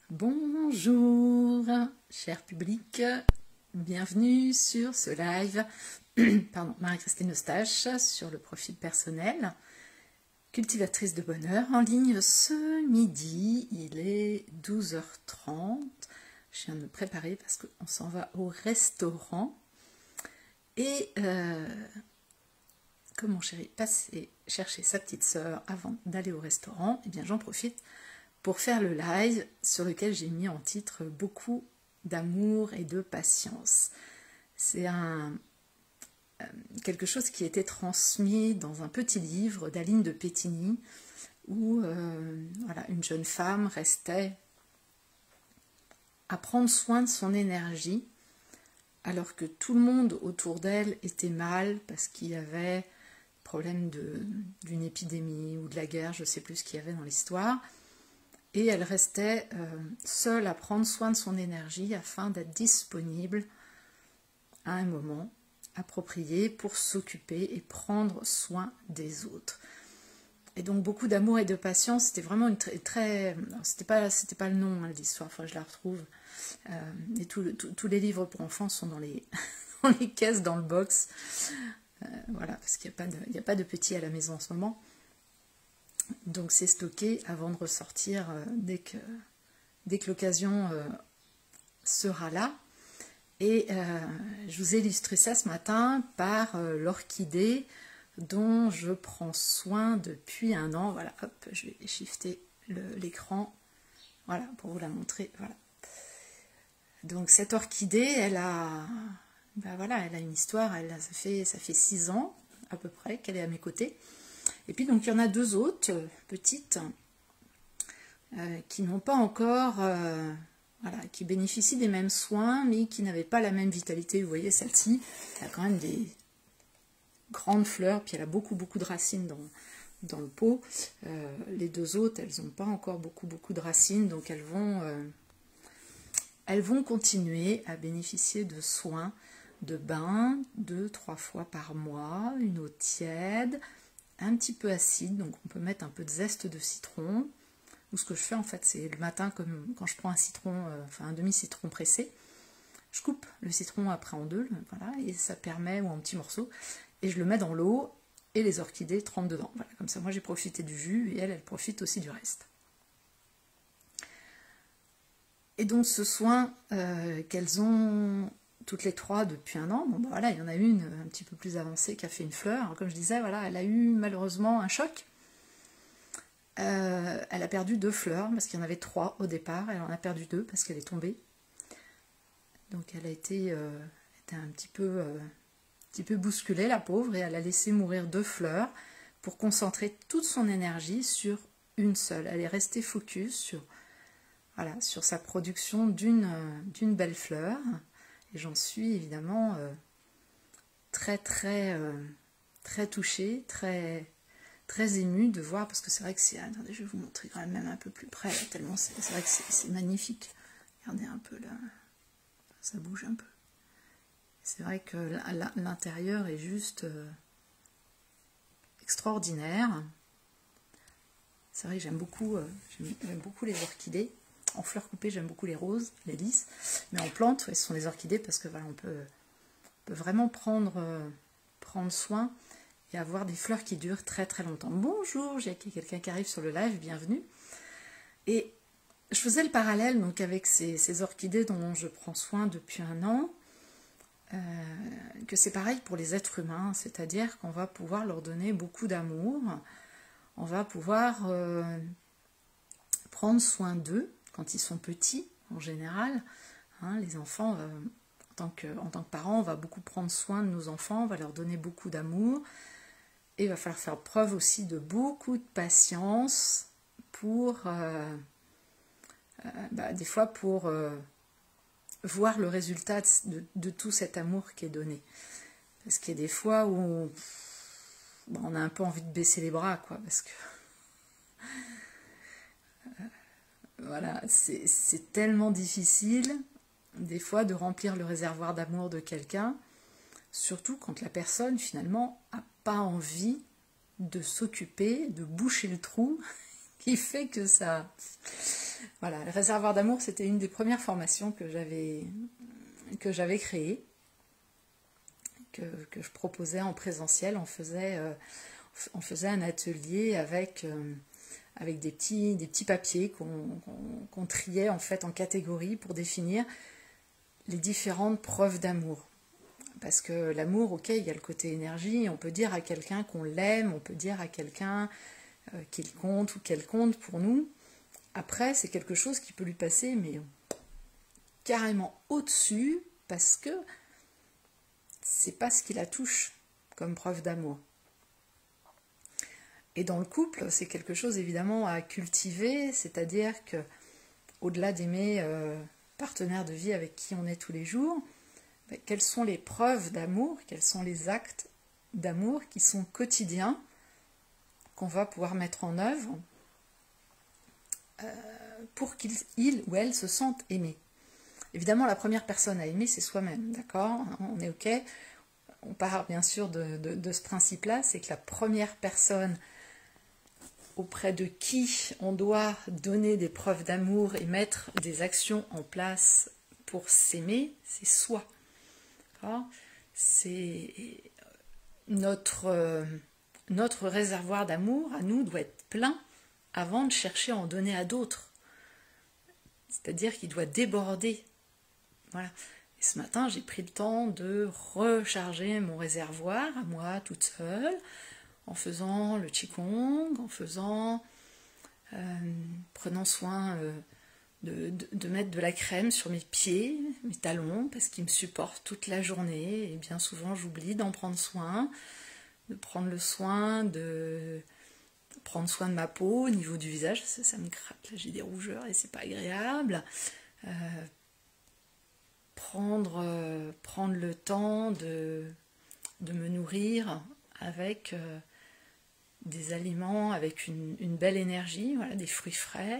Bonjour, cher public, bienvenue sur ce live, pardon, Marie-Christine Eustache, sur le profil personnel, cultivatrice de bonheur, en ligne ce midi, il est 12h30, je viens de me préparer parce qu'on s'en va au restaurant, et comme mon chéri passait chercher sa petite sœur avant d'aller au restaurant, eh bien j'en profite pour faire le live sur lequel j'ai mis en titre beaucoup d'amour et de patience. C'est quelque chose qui a été transmis dans un petit livre d'Aline de Pétigny où voilà, une jeune femme restait à prendre soin de son énergie alors que tout le monde autour d'elle était mal parce qu'il y avait problème d'une épidémie ou de la guerre, je ne sais plus ce qu'il y avait dans l'histoire. Et elle restait seule à prendre soin de son énergie afin d'être disponible à un moment approprié pour s'occuper et prendre soin des autres. Et donc beaucoup d'amour et de patience, c'était vraiment une très c'était pas le nom de l'histoire, je la retrouve. Et tous les livres pour enfants sont dans les, dans les caisses, dans le box. Voilà, parce qu'il n'y a pas de petits à la maison en ce moment. Donc c'est stocké avant de ressortir dès que l'occasion sera là. Et je vous ai illustré ça ce matin par l'orchidée dont je prends soin depuis un an. Voilà, hop, je vais shifter l'écran, voilà, pour vous la montrer. Voilà. Donc cette orchidée, elle a une histoire. Ça fait 6 ans à peu près qu'elle est à mes côtés. Et puis donc il y en a deux autres petites qui n'ont pas encore, qui bénéficient des mêmes soins, mais qui n'avaient pas la même vitalité. Vous voyez, celle-ci, elle a quand même des grandes fleurs, puis elle a beaucoup de racines dans le pot. Les deux autres, elles n'ont pas encore beaucoup de racines, donc elles vont continuer à bénéficier de soins, de bains 2-3 fois par mois, une eau tiède, un petit peu acide, donc on peut mettre un peu de zeste de citron, ou ce que je fais en fait, c'est le matin, comme quand je prends un citron, un demi-citron pressé, je coupe le citron après en deux, voilà, et ça permet, ou en petits morceaux, et je le mets dans l'eau, et les orchidées trempent dedans, voilà, comme ça moi j'ai profité du jus, et elle profite aussi du reste. Et donc ce soin qu'elles ont toutes les trois depuis un an, il y en a une un petit peu plus avancée qui a fait une fleur. Alors, comme je disais, elle a eu malheureusement un choc. Elle a perdu 2 fleurs parce qu'il y en avait 3 au départ. Elle en a perdu 2 parce qu'elle est tombée. Donc elle a été un petit peu bousculée, la pauvre, et elle a laissé mourir 2 fleurs pour concentrer toute son énergie sur une seule. Elle est restée focus sur sa production d'une belle fleur. Et j'en suis évidemment très touchée, très émue de voir, parce que c'est vrai que c'est... Attendez, je vais vous montrer quand même un peu plus près, là, tellement c'est vrai que c'est magnifique. Regardez un peu là, ça bouge un peu. C'est vrai que l'intérieur est juste extraordinaire. C'est vrai que j'aime beaucoup les orchidées. En fleurs coupées, j'aime beaucoup les roses, les lys, mais en plantes, ce sont les orchidées parce que voilà, on peut vraiment prendre soin et avoir des fleurs qui durent très longtemps. Bonjour, j'ai quelqu'un qui arrive sur le live, bienvenue. Et je faisais le parallèle donc avec ces orchidées dont je prends soin depuis un an, que c'est pareil pour les êtres humains, c'est-à-dire qu'on va pouvoir leur donner beaucoup d'amour, on va pouvoir prendre soin d'eux quand ils sont petits, en général. Les enfants, en tant que parents, on va beaucoup prendre soin de nos enfants, on va leur donner beaucoup d'amour, et il va falloir faire preuve aussi de beaucoup de patience pour, des fois, pour voir le résultat de tout cet amour qui est donné. Parce qu'il y a des fois où on a un peu envie de baisser les bras, quoi, parce que voilà, c'est tellement difficile, des fois, de remplir le réservoir d'amour de quelqu'un, surtout quand la personne, finalement, n'a pas envie de s'occuper, de boucher le trou qui fait que ça... Voilà, le réservoir d'amour, c'était une des premières formations que j'avais créées, que je proposais en présentiel. On faisait un atelier avec des petits papiers qu'on triait en fait en catégories pour définir les différentes preuves d'amour. Parce que l'amour, ok, il y a le côté énergie, on peut dire à quelqu'un qu'on l'aime, on peut dire à quelqu'un qu'il compte ou qu'elle compte pour nous. Après, c'est quelque chose qui peut lui passer, mais carrément au-dessus, parce que c'est pas ce qui la touche comme preuve d'amour. Et dans le couple, c'est quelque chose évidemment à cultiver, c'est-à-dire que au-delà d'aimer partenaire de vie avec qui on est tous les jours, quelles sont les preuves d'amour, quels sont les actes d'amour qui sont quotidiens, qu'on va pouvoir mettre en œuvre pour qu'il ou elle se sente aimé. Évidemment, la première personne à aimer, c'est soi-même, d'accord? On est ok. On part bien sûr de ce principe-là, c'est que la première personne auprès de qui on doit donner des preuves d'amour et mettre des actions en place pour s'aimer, c'est soi. C'est notre réservoir d'amour à nous doit être plein avant de chercher à en donner à d'autres. C'est-à-dire qu'il doit déborder. Voilà. Et ce matin, j'ai pris le temps de recharger mon réservoir à moi toute seule, en faisant le Qigong, prenant soin de mettre de la crème sur mes pieds, mes talons, parce qu'ils me supportent toute la journée, et bien souvent j'oublie d'en prendre soin, de prendre le soin de ma peau au niveau du visage, ça me gratte, là j'ai des rougeurs et c'est pas agréable. Prendre le temps de me nourrir avec des aliments, avec une belle énergie, voilà, des fruits frais.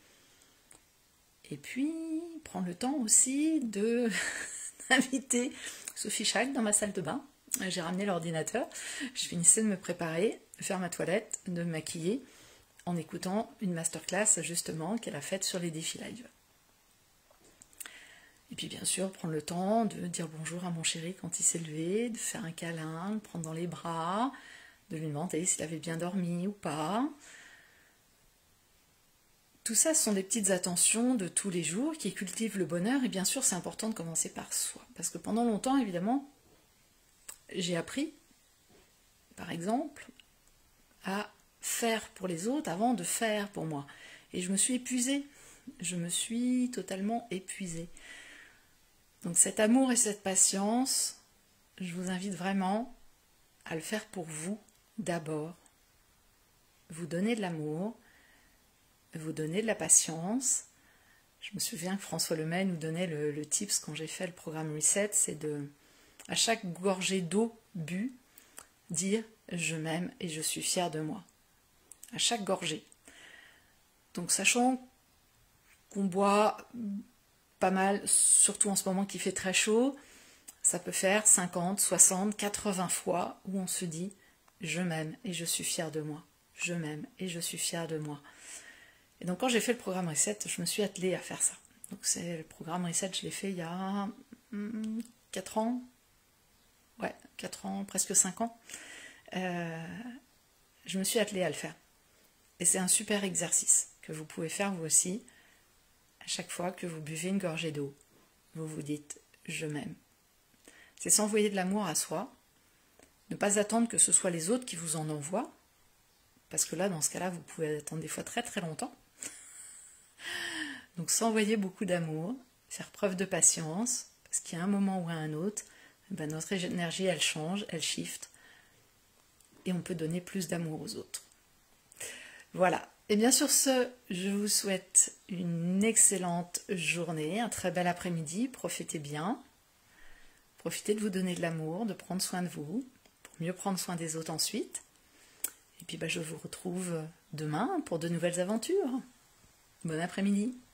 Et puis, prendre le temps aussi d'inviter Sophie Schack dans ma salle de bain. J'ai ramené l'ordinateur, je finissais de me préparer, de faire ma toilette, de me maquiller, en écoutant une masterclass justement qu'elle a faite sur les défis live. Et puis bien sûr, prendre le temps de dire bonjour à mon chéri quand il s'est levé, de faire un câlin, de le prendre dans les bras, de lui demander s'il avait bien dormi ou pas. Tout ça, ce sont des petites attentions de tous les jours qui cultivent le bonheur. Et bien sûr, c'est important de commencer par soi. Parce que pendant longtemps, évidemment, j'ai appris, par exemple, à faire pour les autres avant de faire pour moi. Et je me suis épuisée. Je me suis totalement épuisée. Donc cet amour et cette patience, je vous invite vraiment à le faire pour vous d'abord. Vous donner de l'amour, vous donner de la patience. Je me souviens que François Lemay nous donnait le tips quand j'ai fait le programme Reset, c'est de, à chaque gorgée d'eau bu, dire « je m'aime et je suis fière de moi ». À chaque gorgée. Donc sachant qu'on boit pas mal, surtout en ce moment qui fait très chaud, ça peut faire 50, 60, 80 fois où on se dit « je m'aime et je suis fière de moi ». Je m'aime et je suis fière de moi. Et donc quand j'ai fait le programme Reset, je me suis attelée à faire ça. Donc c'est le programme Reset, je l'ai fait il y a 4 ans. Ouais, 4 ans, presque 5 ans. Je me suis attelée à le faire. Et c'est un super exercice que vous pouvez faire vous aussi. À chaque fois que vous buvez une gorgée d'eau, vous vous dites « je m'aime ». C'est s'envoyer de l'amour à soi, ne pas attendre que ce soit les autres qui vous en envoient, parce que là, dans ce cas-là, vous pouvez attendre des fois très très longtemps. Donc s'envoyer beaucoup d'amour, faire preuve de patience, parce qu'il y a un moment ou à un autre, ben, notre énergie, elle change, elle shift, et on peut donner plus d'amour aux autres. Voilà. Et bien sur ce, je vous souhaite une excellente journée, un très bel après-midi, profitez bien, profitez de vous donner de l'amour, de prendre soin de vous, pour mieux prendre soin des autres ensuite. Et puis je vous retrouve demain pour de nouvelles aventures. Bon après-midi.